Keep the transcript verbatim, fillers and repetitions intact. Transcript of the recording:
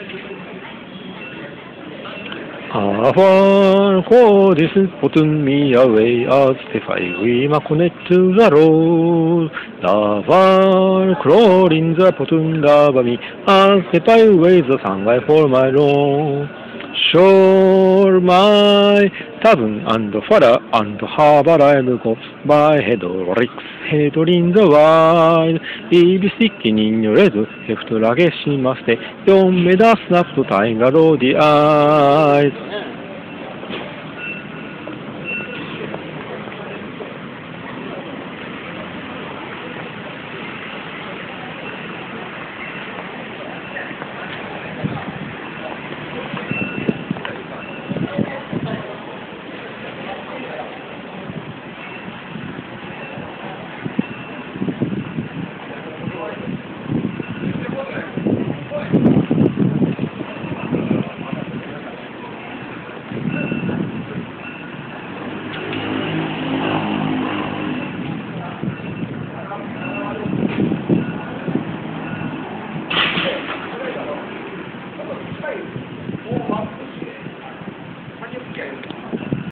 Our code is putting me away as if I we ma connect to the road. Our crawling the putting lava me as if I weigh the sunlight for my long. Sure, my tavern and father and harbor I'll go by headricks, head in the wild. Be sticking in your head, have to lageしまして、読め出すなくとタイがローディアイズ。